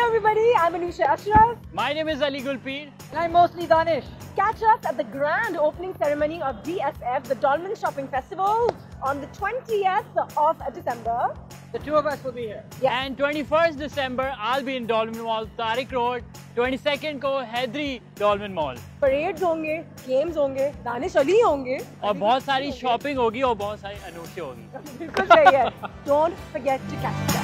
everybody, I'm Anoushey. My name is Ali Gulpeer. And I'm mostly Danish. Catch us at the grand opening ceremony of DSF, the Dolmen Shopping Festival, on the 20th of December. The two of us will be here. Yeah. And 21st December, I'll be in Dolmen Mall, Tariq Road. 22nd को Hyderi Dolmen Mall. Parades होंगे, games होंगे, दानिश अली होंगे. और बहुत सारी shopping होगी और बहुत सारी अनूठी होगी. बिल्कुल सही है. Don't forget to catch us.